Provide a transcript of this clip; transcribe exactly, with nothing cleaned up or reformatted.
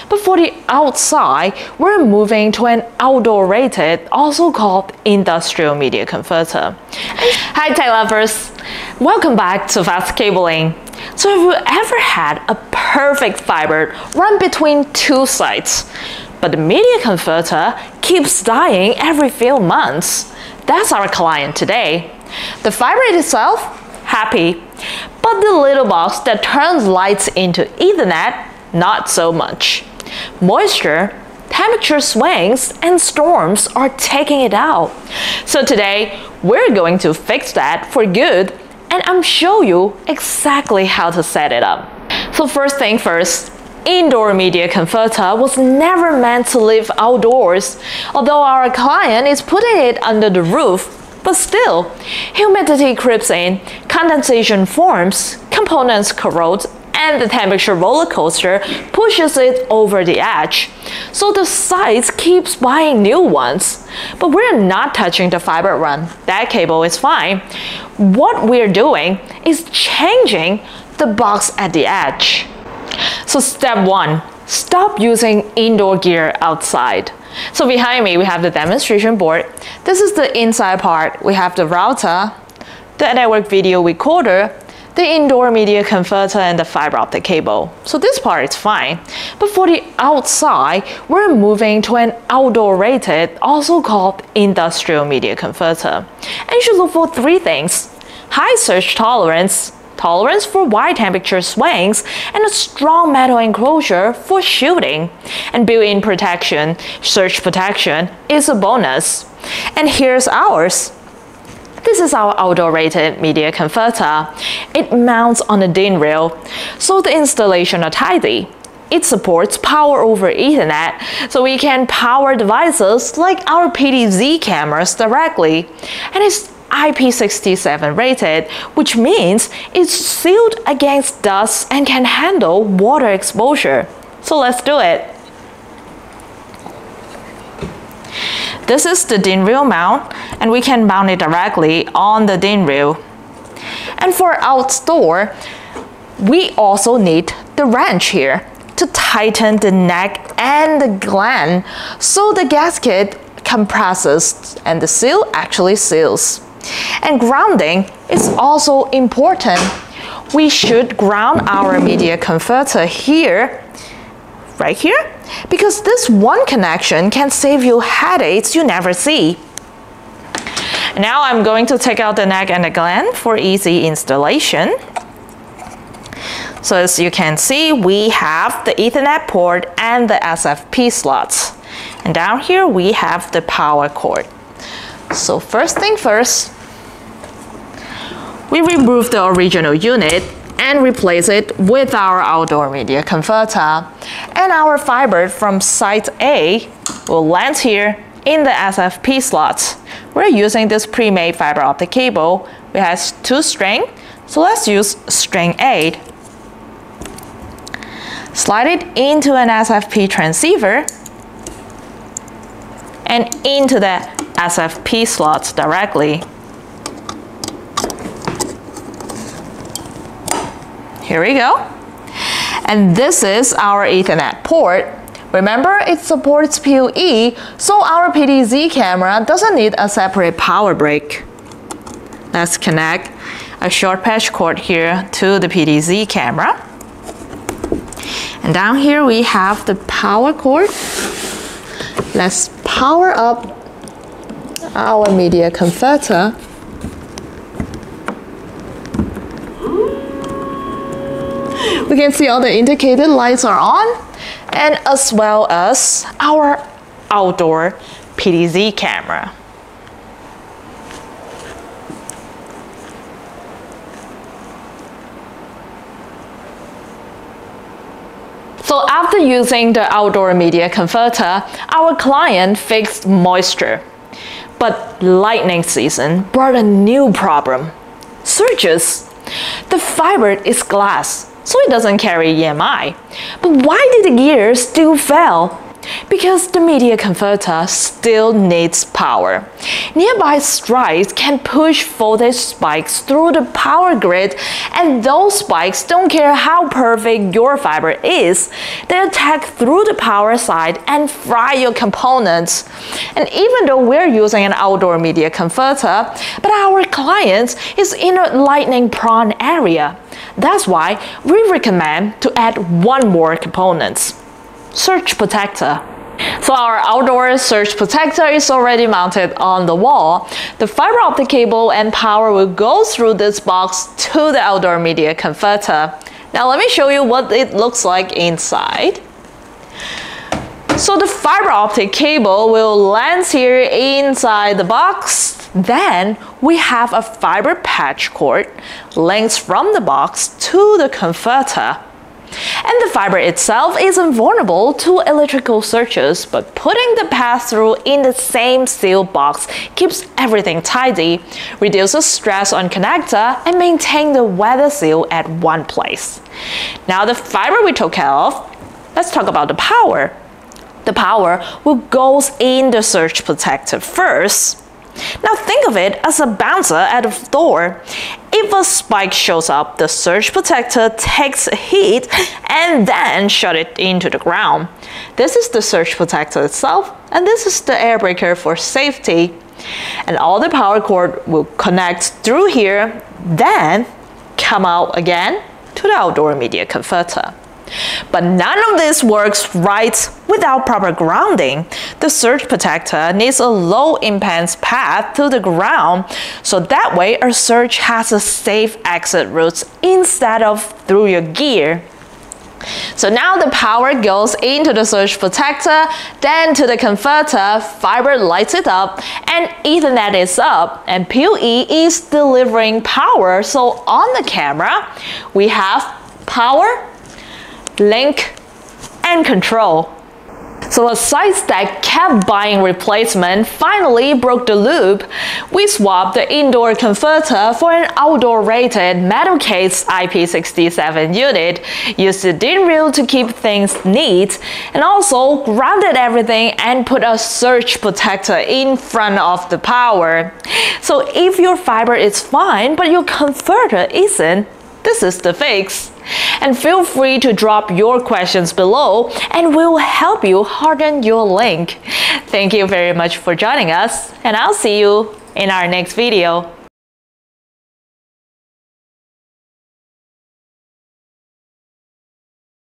But for the outside, we're moving to an outdoor rated, also called industrial media converter. Hi tech lovers, welcome back to Fast Cabling. So have you ever had a perfect fiber run between two sites, but the media converter keeps dying every few months? That's our client today. The fiber itself, happy, but the little box that turns lights into Ethernet, not so much. Moisture, temperature swings, and storms are taking it out. So today, we're going to fix that for good, and I'm show you exactly how to set it up. So first thing first, indoor media converter was never meant to live outdoors, although our client is putting it under the roof. But still, humidity creeps in, condensation forms, components corrode, and the temperature roller coaster pushes it over the edge. So the sites keeps buying new ones. But we're not touching the fiber run. That cable is fine. What we're doing is changing the box at the edge. So step one, stop using indoor gear outside. So behind me, we have the demonstration board. This is the inside part. We have the router, the network video recorder, the indoor media converter, and the fiber optic cable. So this part is fine. But for the outside, we're moving to an outdoor rated, also called industrial media converter. And you should look for three things: high surge tolerance, tolerance for wide temperature swings, and a strong metal enclosure for shielding. And built-in protection, surge protection, is a bonus. And here's ours. This is our outdoor rated media converter. It mounts on a D I N rail, so the installation are tidy. It supports power over Ethernet, so we can power devices like our P D Z cameras directly. And it's I P sixty-seven rated, which means it's sealed against dust and can handle water exposure. So let's do it. This is the D I N rail mount, and we can mount it directly on the D I N rail. And for outdoor, we also need the wrench here to tighten the neck and the gland so the gasket compresses and the seal actually seals. And grounding is also important. We should ground our media converter here, right here, because this one connection can save you headaches you never see. Now I'm going to take out the neck and the gland for easy installation. So as you can see, we have the Ethernet port and the S F P slots. And down here we have the power cord. So first thing first, we remove the original unit and replace it with our outdoor media converter. And our fiber from site A will land here in the S F P slots. We're using this pre-made fiber optic cable. It has two string, so let's use string eight. Slide it into an S F P transceiver and into the S F P slots directly. Here we go. And this is our Ethernet port. Remember, it supports P U E, so our P D Z camera doesn't need a separate power brick. Let's connect a short patch cord here to the P D Z camera. And down here we have the power cord. Let's power up our media converter. We can see all the indicated lights are on, and as well as our outdoor P D Z camera. So after using the outdoor media converter, our client fixed moisture. But lightning season brought a new problem: surges. The fiber is glass, so it doesn't carry E M I. But why did the gear still fail? Because the media converter still needs power. Nearby strikes can push voltage spikes through the power grid, and those spikes don't care how perfect your fiber is. They attack through the power side and fry your components. And even though we're using an outdoor media converter, but our client is in a lightning-prone area. That's why we recommend to add one more component: surge protector. So our outdoor surge protector is already mounted on the wall. The fiber optic cable and power will go through this box to the outdoor media converter. Now let me show you what it looks like inside. So the fiber optic cable will land here inside the box. Then we have a fiber patch cord linked from the box to the converter. And the fiber itself is invulnerable to electrical surges, but putting the pass-through in the same sealed box keeps everything tidy, reduces stress on connector, and maintains the weather seal at one place. Now the fiber we took care of, let's talk about the power. The power will go in the surge protector first. Now think of it as a bouncer at the door. If a spike shows up, the surge protector takes heat and then shut it into the ground. This is the surge protector itself, and this is the air breaker for safety. And all the power cord will connect through here, then come out again to the outdoor media converter. But none of this works right without proper grounding. The surge protector needs a low impedance path to the ground, so that way our surge has a safe exit route instead of through your gear. So now the power goes into the surge protector, then to the converter, fiber lights it up, and Ethernet is up, and P O E is delivering power. So on the camera, we have power, link, and control. So a site that kept buying replacement finally broke the loop. We swapped the indoor converter for an outdoor rated metal case I P sixty-seven unit, used the D I N reel to keep things neat, and also grounded everything and put a surge protector in front of the power. So if your fiber is fine but your converter isn't, this is the fix. And feel free to drop your questions below and we'll help you harden your link. Thank you very much for joining us, and I'll see you in our next video.